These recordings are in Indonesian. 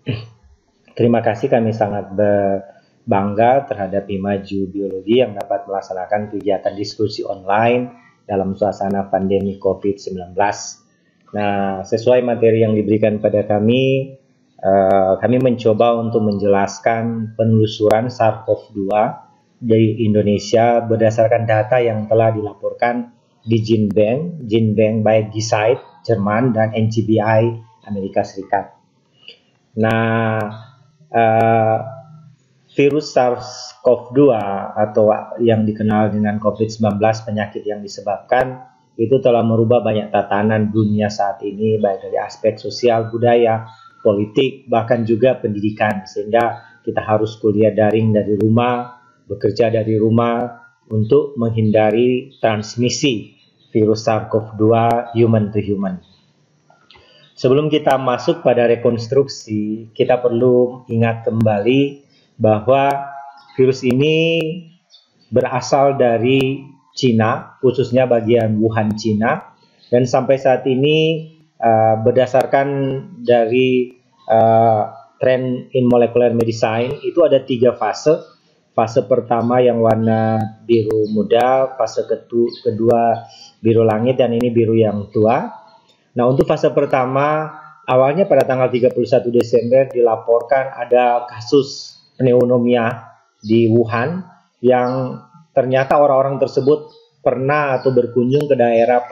Terima kasih, kami sangat bangga terhadap Imaju Biologi yang dapat melaksanakan kegiatan diskusi online dalam suasana pandemi COVID-19. Nah, sesuai materi yang diberikan pada kami mencoba untuk menjelaskan penelusuran SARS-CoV-2 di Indonesia berdasarkan data yang telah dilaporkan di GenBank baik di site Jerman dan NCBI Amerika Serikat. Nah, uh, virus SARS-CoV-2 atau yang dikenal dengan COVID-19, penyakit yang disebabkan, itu telah merubah banyak tatanan dunia saat ini, baik dari aspek sosial, budaya, politik, bahkan juga pendidikan, sehingga kita harus kuliah daring dari rumah, bekerja dari rumah untuk menghindari transmisi virus SARS-CoV-2 human to human. Sebelum kita masuk pada rekonstruksi, kita perlu ingat kembali bahwa virus ini berasal dari Cina, khususnya bagian Wuhan, Cina, dan sampai saat ini berdasarkan dari tren in molecular medicine itu ada 3 fase. Fase pertama yang warna biru muda, fase kedua biru langit, dan ini biru yang tua. Nah, untuk fase pertama, awalnya pada tanggal 31 Desember dilaporkan ada kasus pneumonia di Wuhan yang ternyata orang-orang tersebut pernah atau berkunjung ke daerah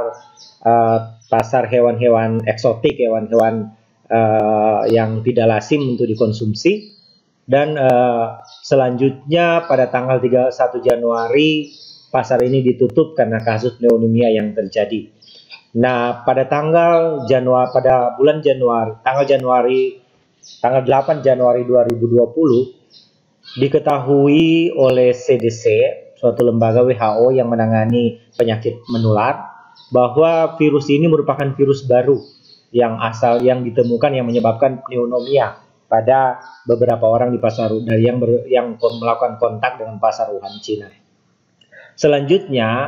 pasar hewan-hewan eksotik, hewan-hewan yang tidak lazim untuk dikonsumsi. Dan selanjutnya pada tanggal 31 Januari pasar ini ditutup karena kasus pneumonia yang terjadi. Nah, pada tanggal bulan Januari, tanggal 8 Januari 2020 diketahui oleh CDC, suatu lembaga WHO yang menangani penyakit menular, bahwa virus ini merupakan virus baru yang ditemukan yang menyebabkan pneumonia pada beberapa orang di pasar yang melakukan kontak dengan pasar Wuhan, Cina. Selanjutnya,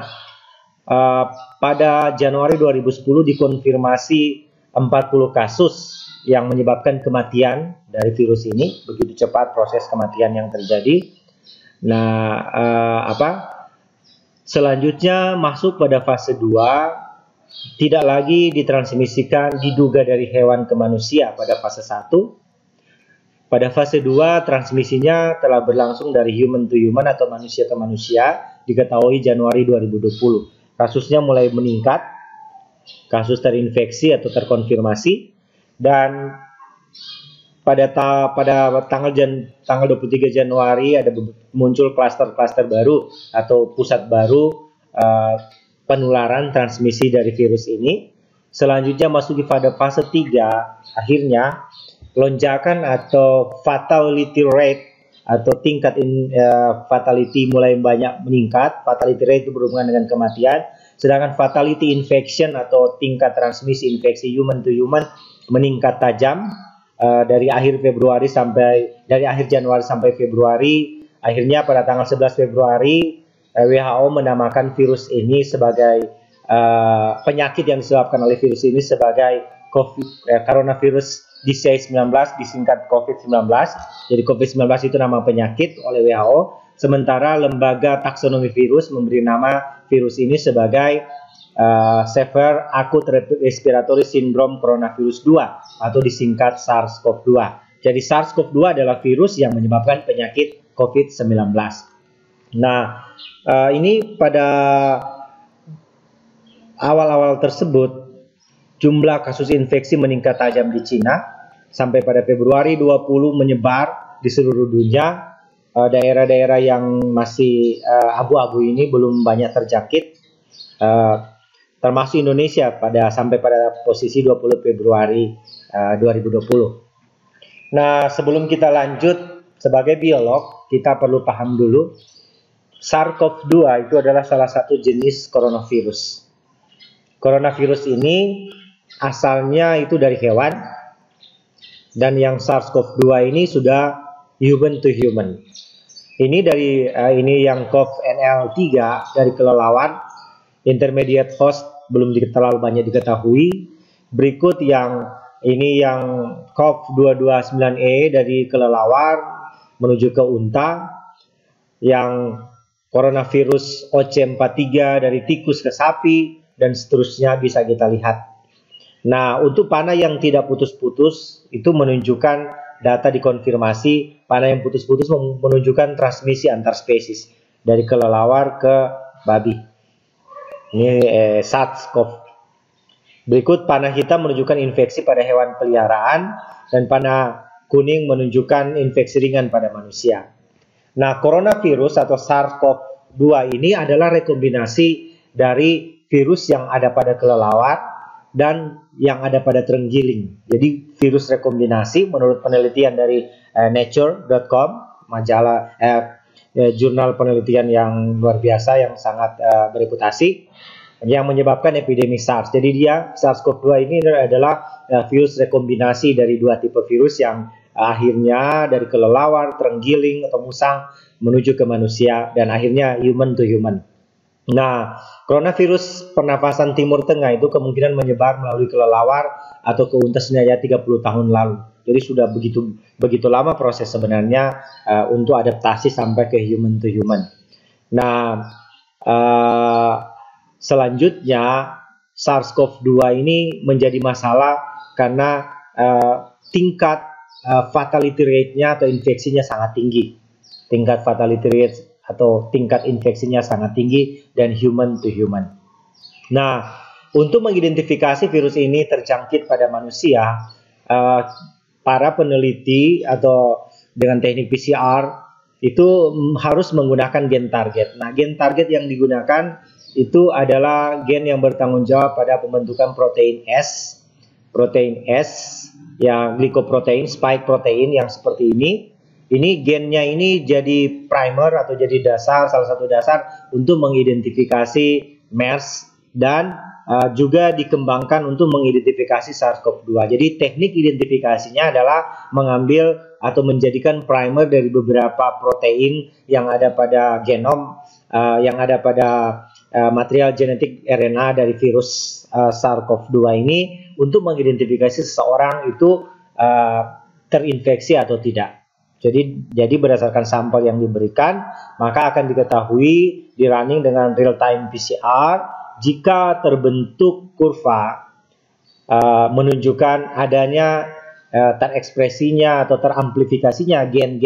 pada Januari 2010 dikonfirmasi 40 kasus yang menyebabkan kematian dari virus ini. Begitu cepat proses kematian yang terjadi. Nah, selanjutnya masuk pada fase 2, tidak lagi ditransmisikan diduga dari hewan ke manusia pada fase 1. Pada fase 2, transmisinya telah berlangsung dari human to human atau manusia ke manusia, diketahui Januari 2020. Kasusnya mulai meningkat, kasus terinfeksi atau terkonfirmasi, dan pada tanggal 23 Januari ada muncul klaster-klaster baru atau pusat baru penularan transmisi dari virus ini. Selanjutnya masuk di fase 3, akhirnya lonjakan atau fatality rate atau tingkat fatality mulai banyak meningkat. Fatality rate itu berhubungan dengan kematian, sedangkan fatality infection atau tingkat transmisi infeksi human to human meningkat tajam dari akhir Januari sampai Februari. Akhirnya pada tanggal 11 Februari WHO menamakan virus ini sebagai penyakit yang disebabkan oleh virus ini sebagai coronavirus disease 19, disingkat COVID-19. Jadi COVID-19 itu nama penyakit oleh WHO, sementara lembaga taksonomi virus memberi nama virus ini sebagai Severe Acute Respiratory Syndrome Coronavirus 2 atau disingkat SARS-CoV-2. Jadi SARS-CoV-2 adalah virus yang menyebabkan penyakit COVID-19. Nah, ini pada awal-awal tersebut jumlah kasus infeksi meningkat tajam di Cina. Sampai pada Februari 20 menyebar di seluruh dunia. Daerah-daerah yang masih abu-abu ini belum banyak terjangkit, termasuk Indonesia sampai pada posisi 20 Februari 2020. Nah, sebelum kita lanjut, sebagai biolog kita perlu paham dulu SARS-CoV-2 itu adalah salah satu jenis coronavirus. Coronavirus ini asalnya itu dari hewan, dan yang SARS-CoV-2 ini sudah human to human. Ini yang CoVNL3 dari kelelawar, intermediate host belum terlalu banyak diketahui. Berikut yang Ini yang COV229E dari kelelawar menuju ke unta, yang coronavirus OC43 dari tikus ke sapi, dan seterusnya bisa kita lihat. Nah, untuk panah yang tidak putus-putus itu menunjukkan data dikonfirmasi. Panah yang putus-putus menunjukkan transmisi antar spesies dari kelelawar ke babi. Ini SARS-CoV. Berikut panah hitam menunjukkan infeksi pada hewan peliharaan, dan panah kuning menunjukkan infeksi ringan pada manusia. Nah, coronavirus atau SARS-CoV-2 ini adalah rekombinasi dari virus yang ada pada kelelawar dan yang ada pada terenggiling. Jadi virus rekombinasi menurut penelitian dari nature.com, majalah jurnal penelitian yang luar biasa yang sangat bereputasi, yang menyebabkan epidemi SARS. Jadi dia SARS-CoV-2 ini adalah virus rekombinasi dari dua tipe virus yang akhirnya dari kelelawar, terenggiling atau musang menuju ke manusia dan akhirnya human to human. Nah, coronavirus pernafasan Timur Tengah itu kemungkinan menyebar melalui kelelawar atau ke unta senilai 30 tahun lalu. Jadi sudah begitu lama proses sebenarnya untuk adaptasi sampai ke human to human. Nah, selanjutnya SARS-CoV-2 ini menjadi masalah karena tingkat fatality rate-nya atau infeksinya sangat tinggi. Tingkat fatality rate atau tingkat infeksinya sangat tinggi dan human to human. Nah, untuk mengidentifikasi virus ini terjangkit pada manusia, para peneliti atau dengan teknik PCR itu harus menggunakan gen target. Nah, gen target yang digunakan itu adalah gen yang bertanggung jawab pada pembentukan protein S, yang glycoprotein, spike protein yang seperti ini. Ini gennya ini jadi primer atau jadi dasar, salah satu dasar untuk mengidentifikasi MERS dan juga dikembangkan untuk mengidentifikasi SARS-CoV-2. Jadi teknik identifikasinya adalah mengambil atau menjadikan primer dari beberapa protein yang ada pada genom, yang ada pada material genetik RNA dari virus SARS-CoV-2 ini untuk mengidentifikasi seseorang itu terinfeksi atau tidak. Jadi berdasarkan sampel yang diberikan, maka akan diketahui di running dengan real time PCR jika terbentuk kurva menunjukkan adanya terekspresinya atau teramplifikasinya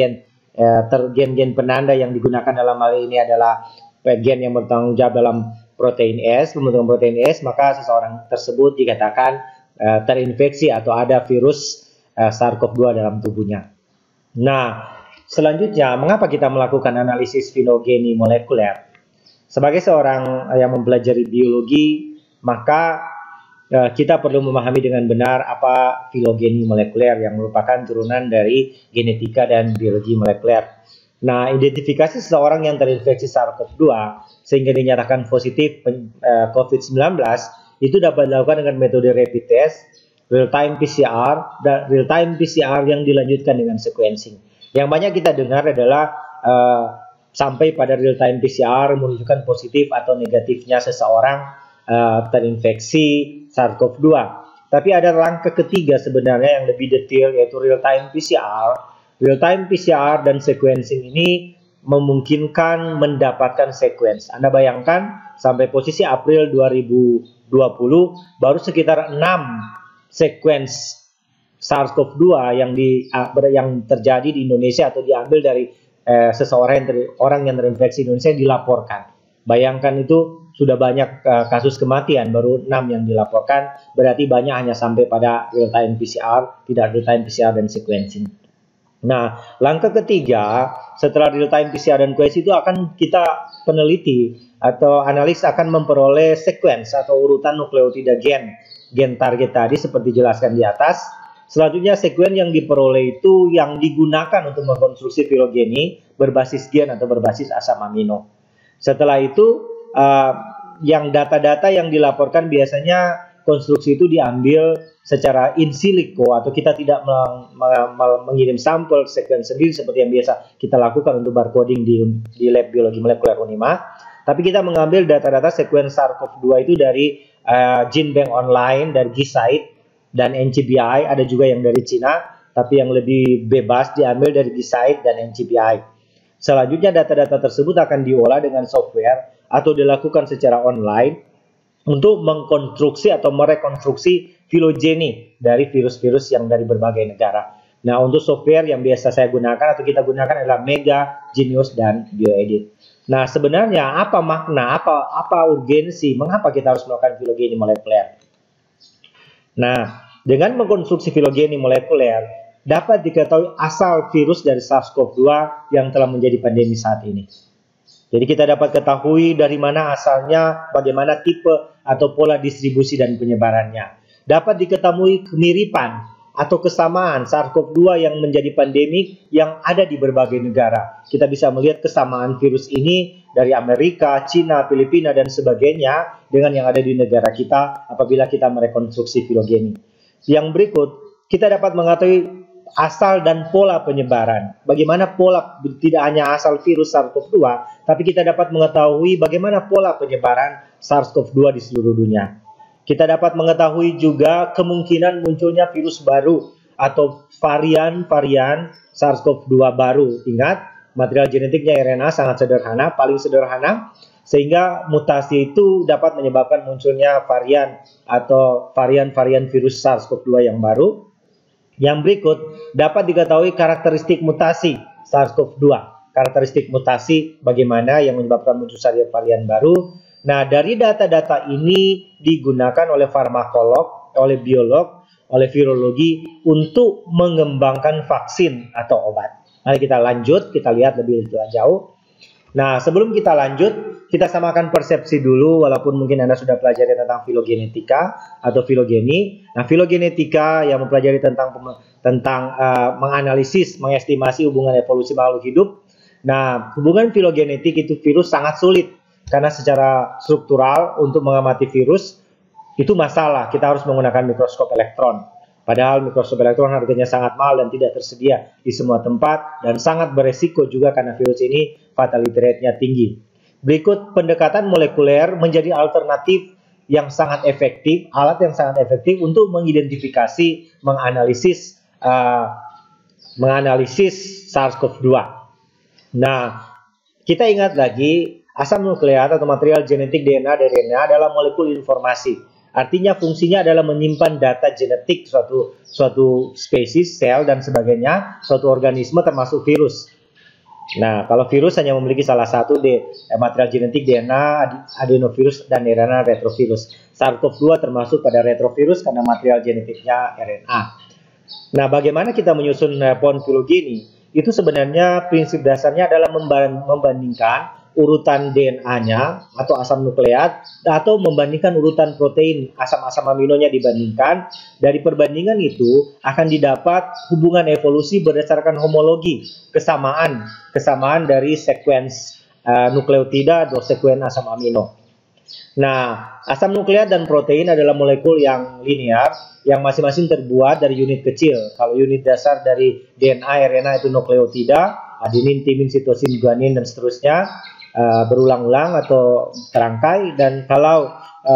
gen-gen penanda yang digunakan dalam hal ini adalah gen yang bertanggung jawab dalam protein S, pembentukan protein S, maka seseorang tersebut dikatakan terinfeksi atau ada virus SARS-CoV-2 dalam tubuhnya. Nah, selanjutnya, mengapa kita melakukan analisis filogeni molekuler? Sebagai seorang yang mempelajari biologi, maka kita perlu memahami dengan benar apa filogeni molekuler yang merupakan turunan dari genetika dan biologi molekuler. Nah, identifikasi seseorang yang terinfeksi SARS-CoV-2 sehingga dinyatakan positif COVID-19 itu dapat dilakukan dengan metode rapid test, real-time PCR, dan real-time PCR yang dilanjutkan dengan sequencing. Yang banyak kita dengar adalah sampai pada real-time PCR menunjukkan positif atau negatifnya seseorang terinfeksi SARS-CoV-2. Tapi ada langkah ketiga sebenarnya yang lebih detail, yaitu real-time PCR. Real-time PCR dan sequencing ini memungkinkan mendapatkan sequence. Anda bayangkan sampai posisi April 2020 baru sekitar 6 sequence SARS-CoV-2 yang terjadi di Indonesia atau diambil dari orang yang terinfeksi Indonesia dilaporkan. Bayangkan itu sudah banyak kasus kematian, baru 6 yang dilaporkan, berarti banyak hanya sampai pada real-time PCR, tidak real-time PCR dan sequencing. Nah, langkah ketiga setelah real-time PCR dan sequencing itu akan kita peneliti atau analis akan memperoleh sequence atau urutan nukleotida gen target tadi seperti dijelaskan di atas. Selanjutnya sequence yang diperoleh itu yang digunakan untuk mengkonstruksi filogeni berbasis gen atau berbasis asam amino. Setelah itu yang data-data yang dilaporkan biasanya konstruksi itu diambil secara in silico atau kita tidak mengirim sampel sequence sendiri seperti yang biasa kita lakukan untuk barcoding di lab biologi molekuler Unima. Tapi kita mengambil data-data sequence SARS-CoV-2 itu dari GenBank online, dari GISAID, dan NCBI, ada juga yang dari Cina, tapi yang lebih bebas diambil dari Gisaid dan NCBI. Selanjutnya data-data tersebut akan diolah dengan software atau dilakukan secara online untuk mengkonstruksi atau merekonstruksi filogeni dari virus-virus yang dari berbagai negara. Nah, untuk software yang biasa saya gunakan atau kita gunakan adalah Mega, Genius, dan BioEdit. Nah, sebenarnya apa makna, apa urgensi, mengapa kita harus melakukan filogeni molekuler? Nah, dengan mengkonstruksi filogeni molekuler, dapat diketahui asal virus dari SARS-CoV-2 yang telah menjadi pandemi saat ini. Jadi kita dapat ketahui dari mana asalnya, bagaimana tipe atau pola distribusi dan penyebarannya. Dapat diketahui kemiripan atau kesamaan SARS-CoV-2 yang menjadi pandemi yang ada di berbagai negara. Kita bisa melihat kesamaan virus ini dari Amerika, Cina, Filipina, dan sebagainya dengan yang ada di negara kita apabila kita merekonstruksi filogeni. Yang berikut, kita dapat mengetahui asal dan pola penyebaran. Bagaimana pola, tidak hanya asal virus SARS-CoV-2, tapi kita dapat mengetahui bagaimana pola penyebaran SARS-CoV-2 di seluruh dunia. Kita dapat mengetahui juga kemungkinan munculnya virus baru atau varian-varian SARS-CoV-2 baru. Ingat, material genetiknya RNA sangat sederhana, paling sederhana, sehingga mutasi itu dapat menyebabkan munculnya varian atau varian-varian virus SARS-CoV-2 yang baru. Yang berikut, dapat diketahui karakteristik mutasi SARS-CoV-2. Karakteristik mutasi bagaimana yang menyebabkan muncul varian baru. Nah, dari data-data ini digunakan oleh farmakolog, oleh biolog, oleh virologi untuk mengembangkan vaksin atau obat. Mari kita lanjut, kita lihat lebih jauh. Nah, sebelum kita lanjut, kita samakan persepsi dulu, walaupun mungkin Anda sudah pelajari tentang filogenetika atau filogeni. Nah, filogenetika yang mempelajari tentang menganalisis, mengestimasi hubungan evolusi makhluk hidup. Nah, hubungan filogenetik itu virus sangat sulit, karena secara struktural untuk mengamati virus itu masalah. Kita harus menggunakan mikroskop elektron. Padahal mikroskop elektron harganya sangat mahal dan tidak tersedia di semua tempat dan sangat beresiko juga karena virus ini fatality rate-nya tinggi. Berikut, pendekatan molekuler menjadi alternatif yang sangat efektif, alat yang sangat efektif untuk mengidentifikasi, menganalisis SARS-CoV-2. Nah, kita ingat lagi, asam nukleat atau material genetik DNA dan RNA adalah molekul informasi. Artinya fungsinya adalah menyimpan data genetik suatu spesies, sel, dan sebagainya, suatu organisme termasuk virus. Nah, kalau virus hanya memiliki salah satu material genetik DNA, adenovirus, dan RNA retrovirus. SARS-CoV-2 termasuk pada retrovirus karena material genetiknya RNA. Nah, bagaimana kita menyusun pohon filogeni? Itu sebenarnya prinsip dasarnya adalah membandingkan urutan DNA-nya atau asam nukleat atau membandingkan urutan protein, asam-asam aminonya dibandingkan. Dari perbandingan itu akan didapat hubungan evolusi berdasarkan homologi, kesamaan dari sekuens nukleotida atau sekuens asam amino. Nah, asam nukleat dan protein adalah molekul yang linear yang masing-masing terbuat dari unit kecil. Kalau unit dasar dari DNA, RNA itu nukleotida, adenin, timin, sitosin, guanin, dan seterusnya. Berulang-ulang atau terangkai, dan kalau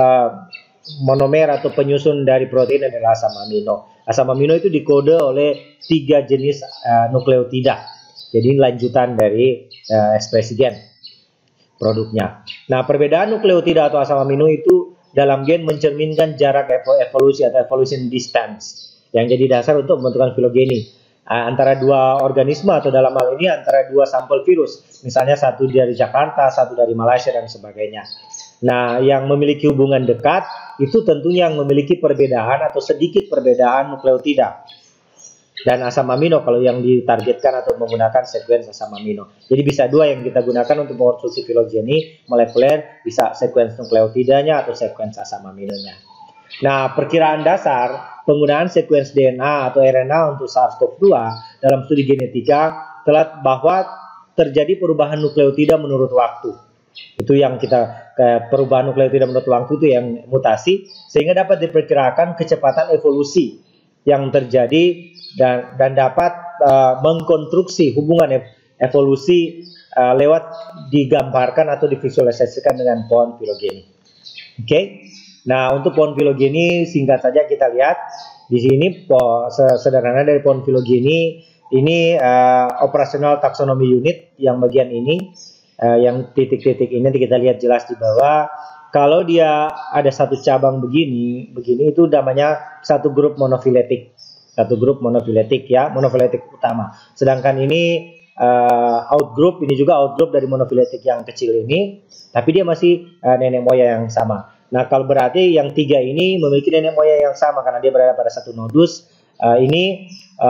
monomer atau penyusun dari protein adalah asam amino. Asam amino itu dikode oleh 3 jenis nukleotida. Jadi lanjutan dari ekspresi gen produknya. Nah, perbedaan nukleotida atau asam amino itu dalam gen mencerminkan jarak evolusi atau evolution distance yang jadi dasar untuk pembentukan filogeni antara dua organisme, atau dalam hal ini antara dua sampel virus, misalnya satu dari Jakarta, satu dari Malaysia, dan sebagainya. Nah, yang memiliki hubungan dekat itu tentunya yang memiliki perbedaan atau sedikit perbedaan nukleotida dan asam amino kalau yang ditargetkan atau menggunakan sekuens asam amino. Jadi bisa dua yang kita gunakan untuk mengkonstruksi filogeni molekuler, bisa sekuens nukleotidanya atau sekuens asam aminonya. Nah, perkiraan dasar penggunaan sekuens DNA atau RNA untuk SARS-CoV-2 dalam studi genetika telah bahwa terjadi perubahan nukleotida menurut waktu. Itu yang perubahan nukleotida menurut waktu itu yang mutasi, sehingga dapat diperkirakan kecepatan evolusi yang terjadi dan dapat mengkonstruksi hubungan evolusi lewat digambarkan atau divisualisasikan dengan pohon filogeni. Oke. Nah, untuk pohon filogeni singkat saja kita lihat. Di sini sederhana dari pohon filogeni ini operasional taksonomi unit yang bagian ini, yang titik-titik ini nanti kita lihat jelas di bawah. Kalau dia ada satu cabang begini itu namanya satu grup monofiletik. Satu grup monofiletik ya, monofiletik utama. Sedangkan ini outgroup, ini juga outgroup dari monofiletik yang kecil ini, tapi dia masih nenek moyang yang sama. Nah, kalau berarti yang tiga ini memiliki nenek moyang yang sama karena dia berada pada satu nodus. Ini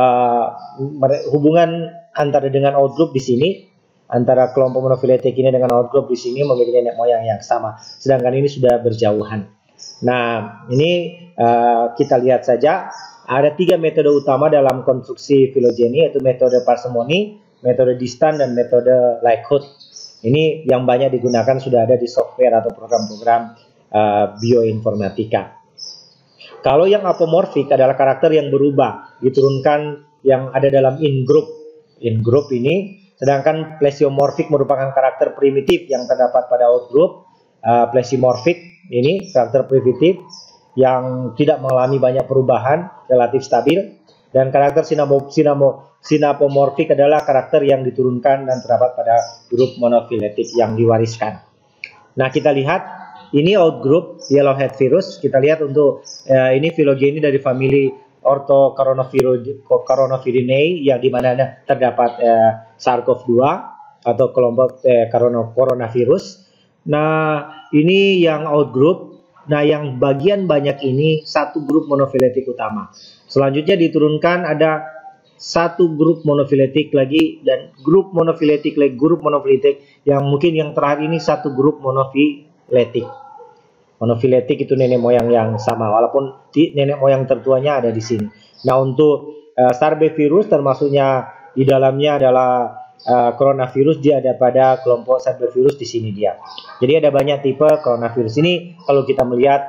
hubungan antara dengan outgroup di sini, antara kelompok monofiletik ini dengan outgroup di sini memiliki nenek moyang yang sama. Sedangkan ini sudah berjauhan. Nah, ini kita lihat saja. Ada tiga metode utama dalam konstruksi filogeni, yaitu metode parsimony, metode distan, dan metode Likelihood. Ini yang banyak digunakan, sudah ada di software atau program-program bioinformatika. Kalau yang apomorfik adalah karakter yang berubah, diturunkan yang ada dalam in-group ini, sedangkan plesiomorfik merupakan karakter primitif yang terdapat pada out-group. Plesimorfik ini karakter primitif yang tidak mengalami banyak perubahan, relatif stabil, dan karakter sinapomorfik adalah karakter yang diturunkan dan terdapat pada grup monofiletik yang diwariskan. Nah, kita lihat ini outgroup yellowhead virus. Kita lihat untuk ini filogeni dari famili Orthocoronavirinae yang dimana terdapat SARS-CoV-2 atau kelompok coronavirus. Nah, ini yang outgroup. Nah, yang bagian banyak ini satu grup monofiletik utama. Selanjutnya diturunkan ada satu grup monofiletik lagi, dan grup monofiletik lagi, grup monofiletik yang mungkin yang terakhir ini satu grup monofiletik. Monofiletik itu nenek moyang yang sama, walaupun nenek moyang tertuanya ada di sini. Nah, untuk sarbevirus termasuknya di dalamnya adalah coronavirus, dia ada pada kelompok sarbevirus di sini dia. Jadi ada banyak tipe coronavirus ini kalau kita melihat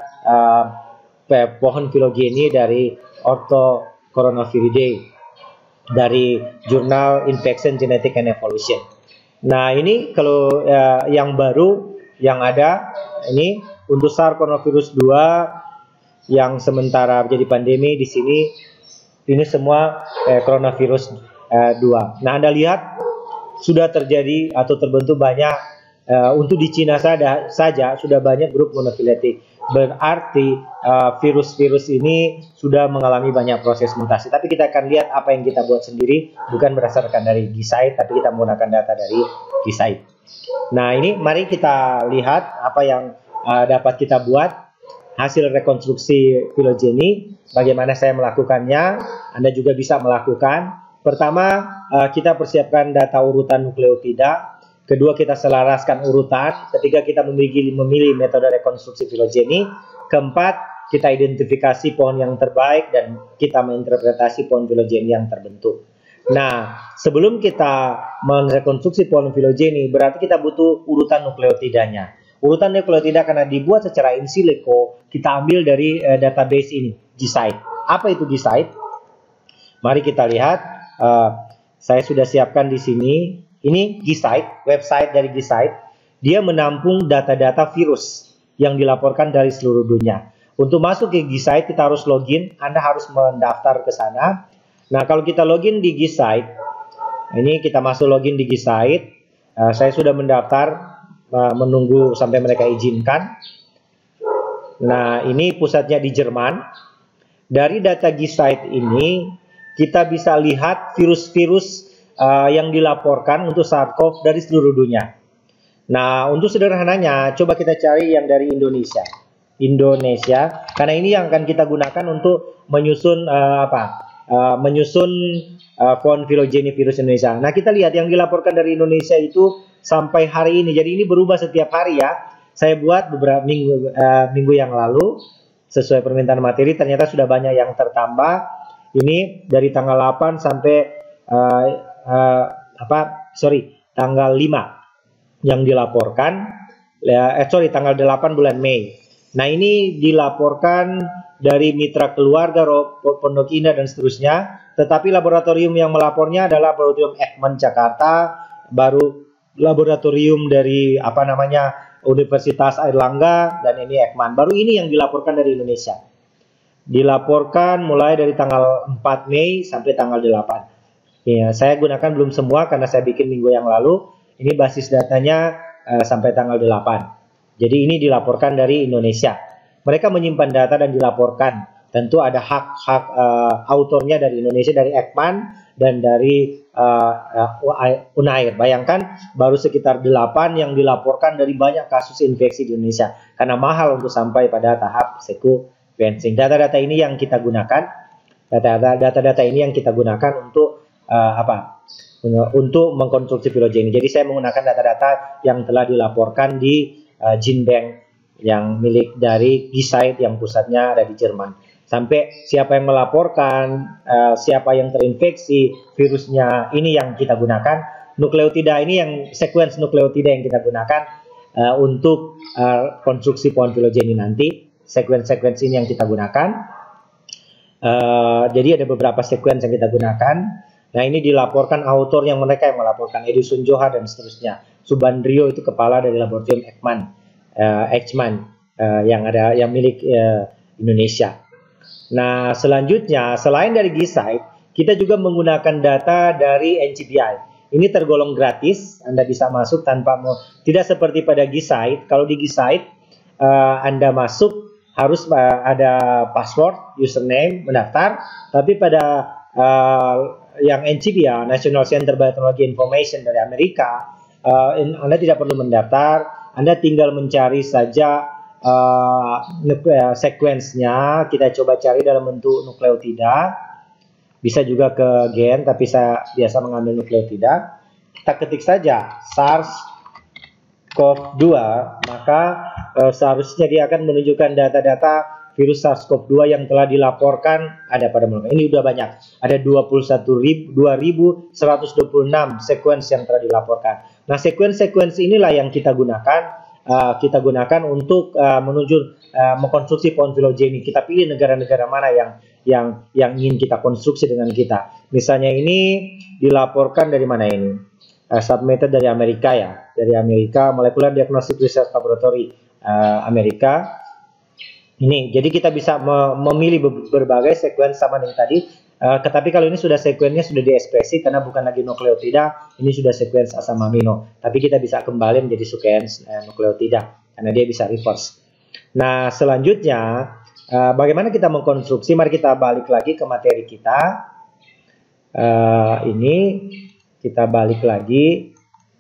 pohon filogeni dari Orthocoronaviridae dari jurnal Infection, Genetic and Evolution. Nah, ini kalau yang baru yang ada ini untuk SARS coronavirus 2 yang sementara menjadi pandemi di sini, ini semua coronavirus 2. Nah, Anda lihat sudah terjadi atau terbentuk banyak untuk di Cina saja sudah banyak grup monofiletik. Berarti virus-virus ini sudah mengalami banyak proses mutasi. Tapi kita akan lihat apa yang kita buat sendiri, bukan berdasarkan dari Gisaid, tapi kita menggunakan data dari Gisaid. Nah, ini mari kita lihat apa yang dapat kita buat hasil rekonstruksi filogeni. Bagaimana saya melakukannya, Anda juga bisa melakukan. Pertama, kita persiapkan data urutan nukleotida. Kedua, kita selaraskan urutan. Ketiga, kita memilih metode rekonstruksi filogeni. Keempat, kita identifikasi pohon yang terbaik dan kita menginterpretasi pohon filogeni yang terbentuk. Nah, sebelum kita merekonstruksi pohon filogeni, berarti kita butuh urutan nukleotidanya. Urutan nukleotida karena dibuat secara in silico, kita ambil dari database ini, Gisaid. Apa itu Gisaid? Mari kita lihat. Saya sudah siapkan di sini. Ini Gisaid, website dari Gisaid. Dia menampung data-data virus yang dilaporkan dari seluruh dunia. Untuk masuk ke Gisaid kita harus login. Anda harus mendaftar ke sana. Nah, kalau kita login di Gisaid, ini kita masuk login di Gisaid. Saya sudah mendaftar, menunggu sampai mereka izinkan. Nah, ini pusatnya di Jerman. Dari data Gisaid ini kita bisa lihat virus-virus yang dilaporkan untuk SARS-CoV dari seluruh dunia. Nah, untuk sederhananya, coba kita cari yang dari Indonesia. Karena ini yang akan kita gunakan untuk menyusun pohon filogeni virus Indonesia. Nah, kita lihat yang dilaporkan dari Indonesia itu sampai hari ini. Jadi ini berubah setiap hari ya. Saya buat beberapa minggu yang lalu sesuai permintaan materi. Ternyata sudah banyak yang tertambah. Ini dari tanggal 8 sampai tanggal 5 yang dilaporkan. Tanggal 8 bulan Mei. Nah, ini dilaporkan dari mitra keluarga, Pondok Indah dan seterusnya. Tetapi laboratorium yang melapornya adalah laboratorium Ekman Jakarta, baru laboratorium dari Universitas Airlangga, dan ini Ekman. Baru ini yang dilaporkan dari Indonesia. dilaporkan mulai dari tanggal 4 Mei sampai tanggal 8. Ya, saya gunakan belum semua karena saya bikin minggu yang lalu. Ini basis datanya sampai tanggal 8. Jadi ini dilaporkan dari Indonesia. Mereka menyimpan data dan dilaporkan. Tentu ada hak-hak autornya dari Indonesia, dari Ekman dan dari Unair. Bayangkan baru sekitar 8 yang dilaporkan dari banyak kasus infeksi di Indonesia. Karena mahal untuk sampai pada tahap sequencing. Data-data ini yang kita gunakan. Data-data ini yang kita gunakan untuk untuk mengkonstruksi filogeni. Jadi saya menggunakan data-data yang telah dilaporkan di GenBank yang milik dari Gisaid yang pusatnya ada di Jerman. Sampai siapa yang melaporkan, siapa yang terinfeksi virusnya, ini yang kita gunakan. Nukleotida ini yang sequence nukleotida yang kita gunakan untuk konstruksi pohon filogeni nanti. Sequence ini yang kita gunakan. Jadi ada beberapa sequence yang kita gunakan. Nah ini dilaporkan autor yang mereka yang melaporkan, Edison Johar dan seterusnya. Subandrio itu kepala dari laboratorium Ekman yang milik Indonesia. Nah selanjutnya selain dari Gisaid, kita juga menggunakan data dari NCBI. Ini tergolong gratis, Anda bisa masuk tanpa tidak seperti pada Gisaid. Kalau di Gisaid Anda masuk harus ada password, username, mendaftar. Tapi pada yang NCBI, National Center Biotechnology Information dari Amerika, Anda tidak perlu mendaftar. Anda tinggal mencari saja sequence-nya. Kita coba cari dalam bentuk nukleotida. Bisa juga ke gen, tapi saya biasa mengambil nukleotida. Kita ketik saja SARS-CoV-2, maka seharusnya dia akan menunjukkan data-data virus SARS-CoV-2 yang telah dilaporkan ada pada manusia. Ini udah banyak. Ada 21.126 sequence yang telah dilaporkan. Nah, sequence inilah yang kita gunakan. Kita gunakan untuk mengkonstruksi pohon filogeni. Kita pilih negara-negara mana yang ingin kita konstruksi dengan kita. Misalnya ini dilaporkan dari mana ini? Submitted dari Amerika ya. Dari Amerika, Molecular Diagnostic Research Laboratory Amerika. Ini, jadi kita bisa memilih berbagai sequence sama dengan tadi. Tetapi kalau ini sudah sekuensinya sudah diekspresi karena bukan lagi nukleotida, ini sudah sequence asam amino. Tapi kita bisa kembali menjadi sequence nukleotida karena dia bisa reverse. Nah, selanjutnya bagaimana kita mengkonstruksi? Mari kita balik lagi ke materi kita. Ini kita balik lagi.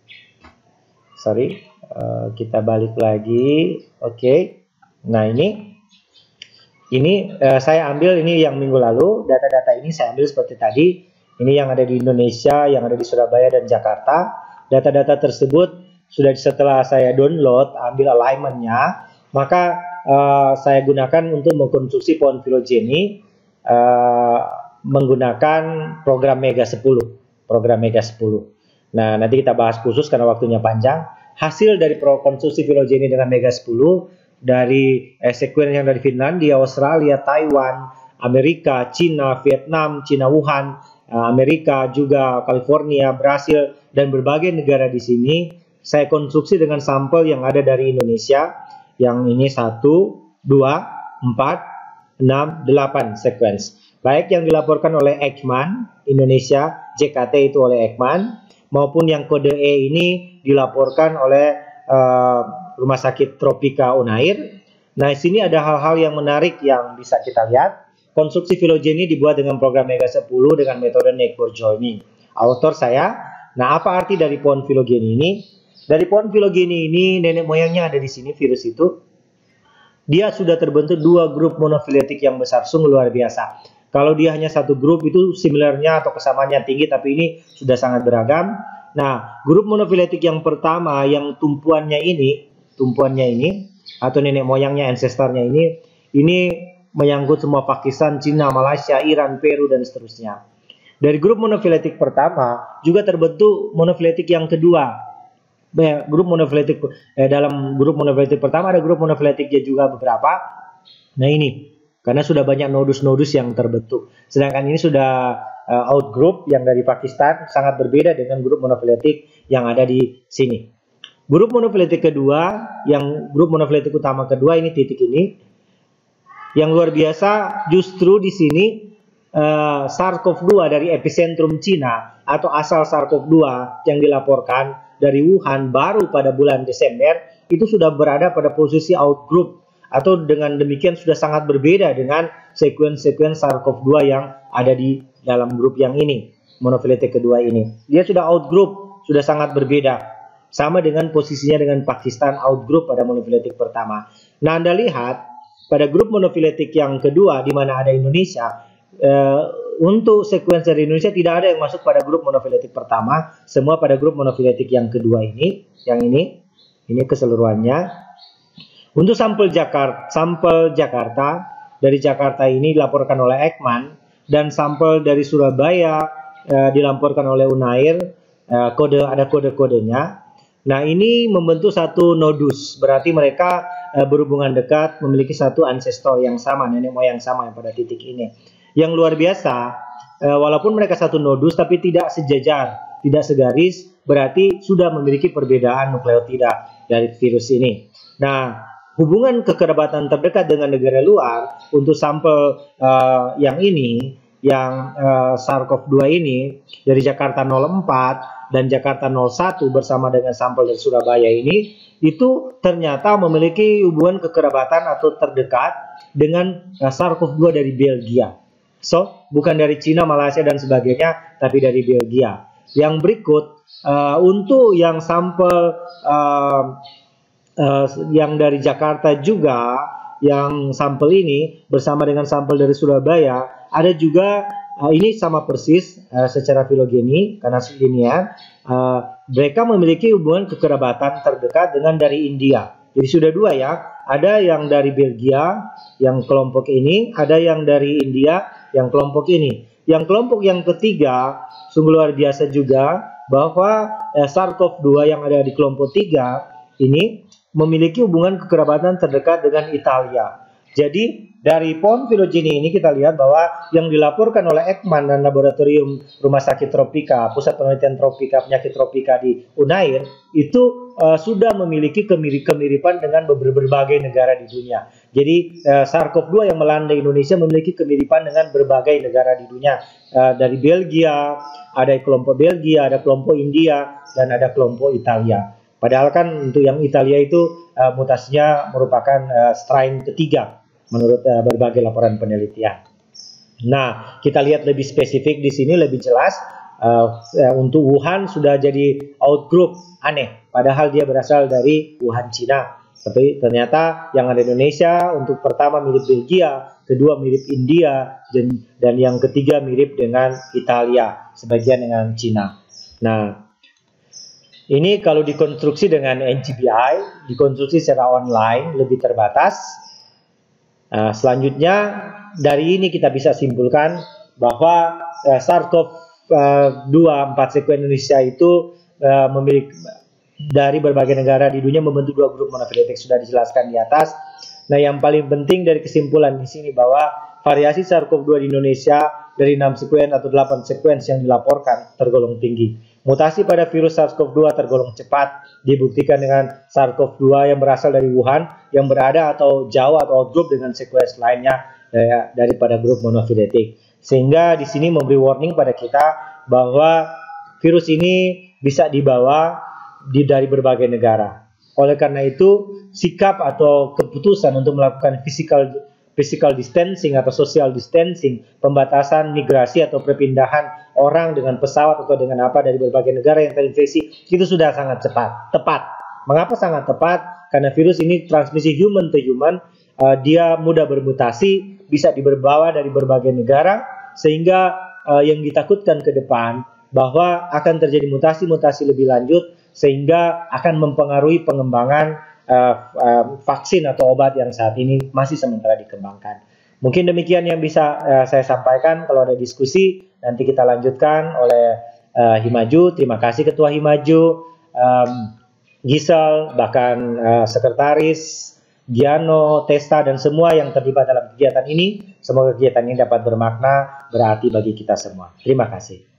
Kita balik lagi. Oke. Nah, ini saya ambil ini yang minggu lalu, data-data ini saya ambil seperti tadi. Ini yang ada di Indonesia, yang ada di Surabaya dan Jakarta. Data-data tersebut sudah setelah saya download, ambil alignment-nya, maka saya gunakan untuk mengkonstruksi pohon filogeni menggunakan program Mega 10. Nah, nanti kita bahas khusus karena waktunya panjang. Hasil dari konstruksi filogeni dengan Mega 10 dari sequence yang dari Finlandia, Australia, Taiwan, Amerika, Cina, Vietnam, Cina Wuhan, Amerika juga California, Brasil dan berbagai negara di sini. Saya konstruksi dengan sampel yang ada dari Indonesia. Yang ini 1, 2, 4, 6, 8 sequence. Baik yang dilaporkan oleh Ekman Indonesia, JKT itu oleh Ekman, maupun yang kode E ini dilaporkan oleh Rumah Sakit Tropika Unair. Nah, di sini ada hal-hal yang menarik yang bisa kita lihat. Konstruksi filogeni dibuat dengan program Mega 10 dengan metode network joining. Autor saya. Nah, apa arti dari pohon filogeni ini? Dari pohon filogeni ini, nenek moyangnya ada di sini, virus itu. Dia sudah terbentuk 2 grup monofiletik yang besar, sungguh luar biasa. Kalau dia hanya 1 grup itu similarnya atau kesamaannya tinggi, tapi ini sudah sangat beragam. Nah, grup monofiletik yang pertama yang tumpuannya ini atau nenek moyangnya, ancestornya ini menyangkut semua Pakistan, Cina, Malaysia, Iran, Peru dan seterusnya. Dari grup monofiletik pertama juga terbentuk monofiletik yang kedua. Grup monofiletik dalam grup monofiletik pertama ada grup monofiletiknya juga beberapa. Nah, ini karena sudah banyak nodus-nodus yang terbentuk. Sedangkan ini sudah outgroup yang dari Pakistan, sangat berbeda dengan grup monofiletik yang ada di sini. Grup monofiletik kedua, yang grup monofiletik utama kedua ini titik ini. Yang luar biasa justru di sini SARS-CoV-2 dari epicentrum Cina atau asal SARS-CoV-2 yang dilaporkan dari Wuhan baru pada bulan Desember itu sudah berada pada posisi outgroup, atau dengan demikian sudah sangat berbeda dengan sekuen-sekuen SARS-CoV-2 yang ada di dalam grup yang ini, monofiletik kedua ini. Dia sudah outgroup, sudah sangat berbeda. Sama dengan posisinya dengan Pakistan outgroup pada monofiletik pertama. Nah, Anda lihat pada grup monofiletik yang kedua di mana ada Indonesia, untuk sekuensi dari Indonesia tidak ada yang masuk pada grup monofiletik pertama, semua pada grup monofiletik yang kedua ini, yang ini keseluruhannya. Untuk sampel Jakarta dari Jakarta ini dilaporkan oleh Ekman, dan sampel dari Surabaya dilaporkan oleh Unair, ada kode-kodenya. Nah, ini membentuk satu nodus, berarti mereka berhubungan dekat, memiliki satu ancestor yang sama, nenek moyang sama yang pada titik ini. Yang luar biasa, walaupun mereka satu nodus tapi tidak sejajar, tidak segaris, berarti sudah memiliki perbedaan nukleotida dari virus ini. Nah, hubungan kekerabatan terdekat dengan negara luar untuk sampel yang ini, yang SARS-CoV-2 ini dari Jakarta 04 dan Jakarta 01 bersama dengan sampel dari Surabaya ini, itu ternyata memiliki hubungan kekerabatan atau terdekat dengan SARS-CoV-2 dari Belgia. So, bukan dari Cina, Malaysia, dan sebagainya, tapi dari Belgia. Yang berikut, untuk yang sampel yang dari Jakarta juga, yang sampel ini bersama dengan sampel dari Surabaya, ada juga, ini sama persis secara filogeni, karena linear, mereka memiliki hubungan kekerabatan terdekat dengan dari India. Jadi sudah dua ya, ada yang dari Belgia, yang kelompok ini, ada yang dari India, yang kelompok ini. Yang kelompok yang ketiga, sungguh luar biasa juga, bahwa SARS-CoV-2 yang ada di kelompok 3 ini memiliki hubungan kekerabatan terdekat dengan Italia. Jadi dari pohon filogeni ini kita lihat bahwa yang dilaporkan oleh Ekman dan Laboratorium Rumah Sakit Tropika, Pusat Penelitian Tropika, Penyakit Tropika di Unair, itu sudah memiliki kemiripan dengan berbagai negara di dunia. Jadi SARS-CoV-2 yang melanda Indonesia memiliki kemiripan dengan berbagai negara di dunia. Dari Belgia, ada kelompok Belgia, ada kelompok India, dan ada kelompok Italia. Padahal kan untuk yang Italia itu mutasinya merupakan strain ketiga menurut berbagai laporan penelitian. Nah, kita lihat lebih spesifik di sini, lebih jelas. Untuk Wuhan sudah jadi outgroup, aneh. Padahal dia berasal dari Wuhan, Cina. Tapi ternyata yang ada di Indonesia untuk pertama mirip Belgia, kedua mirip India, dan yang ketiga mirip dengan Italia, sebagian dengan Cina. Nah, ini kalau dikonstruksi dengan NGBI, dikonstruksi secara online, lebih terbatas. Selanjutnya, dari ini kita bisa simpulkan bahwa SARS-CoV-2 4 sekuen Indonesia itu memiliki dari berbagai negara di dunia membentuk dua grup monofiletik, sudah dijelaskan di atas. Nah, yang paling penting dari kesimpulan di sini bahwa variasi SARS-CoV-2 di Indonesia dari 6 sekuen atau 8 sekuen yang dilaporkan tergolong tinggi. Mutasi pada virus SARS-CoV-2 tergolong cepat, dibuktikan dengan SARS-CoV-2 yang berasal dari Wuhan, yang berada atau jauh atau outgroup dengan sekuens lainnya daripada grup monofiletik. Sehingga di sini memberi warning pada kita bahwa virus ini bisa dibawa dari berbagai negara. Oleh karena itu, sikap atau keputusan untuk melakukan physical distancing atau social distancing, pembatasan migrasi atau perpindahan orang dengan pesawat atau dengan apa dari berbagai negara yang terinfeksi, itu sudah sangat tepat. Mengapa sangat tepat? Karena virus ini transmisi human to human, dia mudah bermutasi, bisa dibawa dari berbagai negara, sehingga yang ditakutkan ke depan bahwa akan terjadi mutasi-mutasi lebih lanjut, sehingga akan mempengaruhi pengembangan vaksin atau obat yang saat ini masih sementara dikembangkan. Mungkin demikian yang bisa saya sampaikan. Kalau ada diskusi nanti kita lanjutkan oleh Himaju. Terima kasih Ketua Himaju, Gisel, bahkan Sekretaris, Giano, Testa, dan semua yang terlibat dalam kegiatan ini. Semoga kegiatan ini dapat bermakna, berarti bagi kita semua. Terima kasih.